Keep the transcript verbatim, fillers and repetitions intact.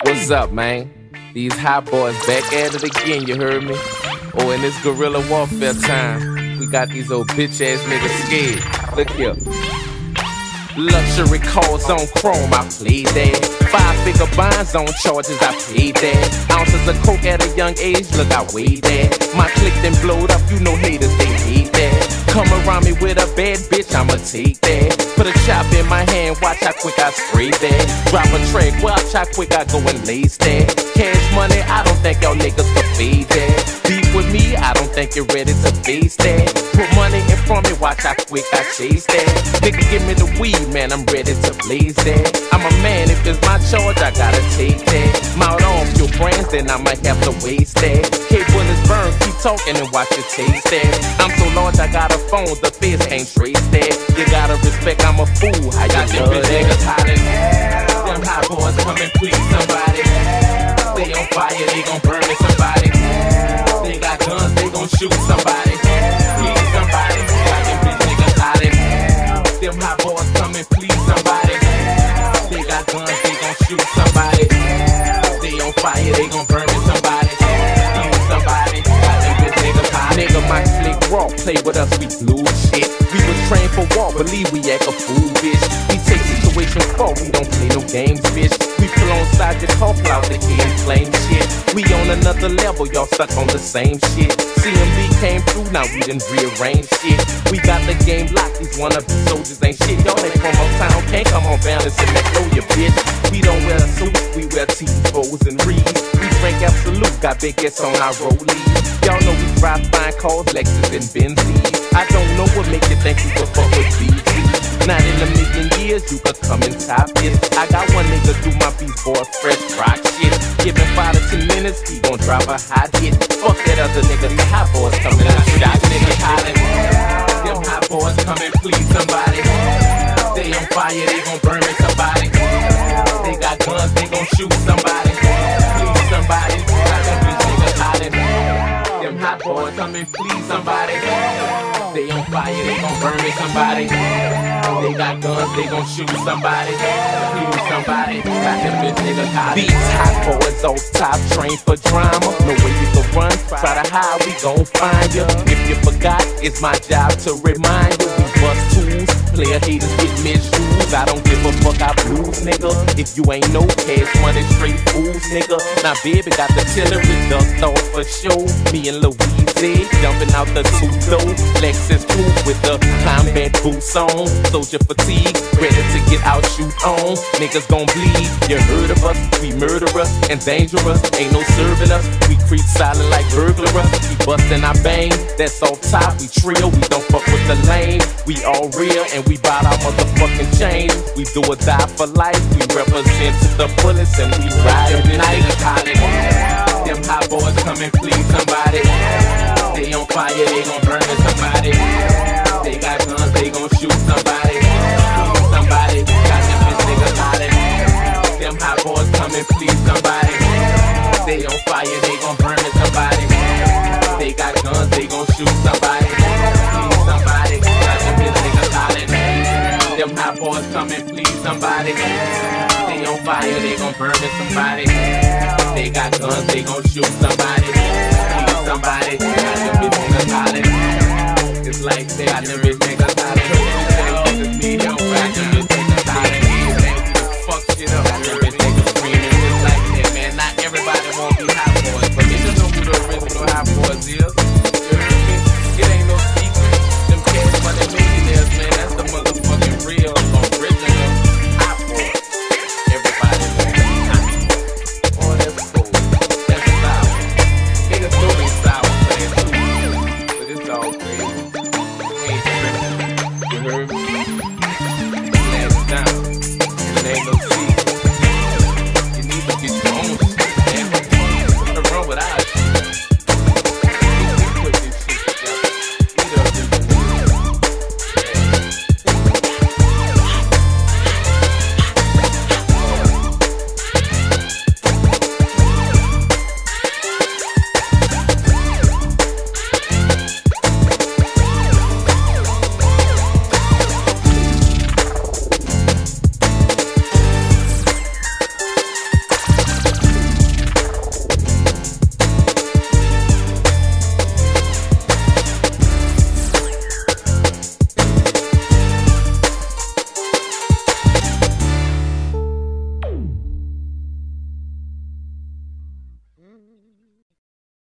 What's up, man? These hot boys back at it again, you heard me? Oh, in this guerrilla warfare time, we got these old bitch-ass niggas scared. Look here. Luxury cars on chrome, I played that. Five-figure bonds on charges, I paid that. Ounces of coke at a young age, look, I weighed that. My click then blowed up, you know haters, they hate that. Come around me with a bad bitch, I'ma take that. Put a chop in my hand, watch how quick I spray that. Drop a track, watch how quick I go and lace that. Cash money, I don't think y'all niggas can fade that. Beef with me, I don't think you're ready to face that. Put money in front of me, watch how quick I chase that. Nigga, give me the weed, man, I'm ready to blaze that. I'm a man, if it's my charge, I gotta take that. Mount off your brains, then I might have to waste that. K-bullets burn, keep talking and watch it taste that. I'm so large, I got a phone, the feds can't trace that. You gotta respect, I'm a fool, how you know that? Niggas hot in hell. Them hot boys come and please somebody. They on fire, they gon' burn me somebody. They got guns, they gon' shoot somebody. Please somebody. Got them bitch niggas hot in hell. Them hot boys come and please somebody. They got guns, they gon' shoot somebody. They on fire, they gon' burn me somebody. Please somebody. Got them bitch niggas hot. Nigga, my slick raw, play with us, we blue shit. We was trained for war, believe we act a fool, bitch. We take situations for, we don't play no games, bitch. We pull on side the car, out the end, claim shit. We on another level, y'all stuck on the same shit. C M B came through, now we done rearrange shit. We got the game locked, these wannabe soldiers ain't shit. Y'all ain't from uptown, can't come on balance and let go your bitch. We don't wear suits, we wear T-Bows and Reeds. We drink Absolute, got big S on our rollies. Y'all know we drive fine cars, Lexus and Benzes. I don't know what make you think you could fuck with B T. Not in a million years, you could come and top this. I got one nigga do my beat for a fresh rock shit. Give him five to ten minutes, he gon' drop a hot hit. Fuck that other nigga, the hot boys coming out shot. Niggas hot in hell. Them hot boys coming please somebody. They on fire, they gon' burn me somebody. They got guns, they gon' shoot somebody. Please somebody. Got them bitch niggas hot in hell. Them hot boys coming please somebody. They on fire, they gon' burn me somebody. They got guns, they gon' shoot somebody. Please somebody. Got them bitch niggas hot. These hot boys off top, trained for drama. No way you can run, try to hide, we gon' find you. If you forgot, it's my job to remind you. We bust tools, player haters get misused. I don't give a fuck, I blues, nigga. If you ain't no cash money, straight fools, nigga. Now baby got the tillery ducked off for show. Me and Louise jumping out the two-door Lexus coupe with the combat boots on. Soldier fatigue, ready to get out, shoot on. Niggas gon' bleed, you heard of us. We murderous and dangerous, ain't no serving us. We creep silent like burglars. We bustin' our bang, that's off top. We trio, we don't fuck with the lane. We all real and we bout our motherfucking chain. We do or die for life, we represent the bullets and we ride at night. Them hot boys come and please somebody. They on fire, they gon' burn somebody. They got guns, they gon' shoot somebody. Somebody, got them bitch niggas hot in hell. Them hot boys come and please somebody. They on fire, they gon' burn somebody. They got guns, they gon' shoot somebody. Please somebody, got them bitch niggas hot in hell. Them hot boys come and please somebody. They on fire, they gon' burn somebody. They got guns, they gon' shoot somebody. Please somebody, got them bitch niggas hot in hell. It's like they got them bitch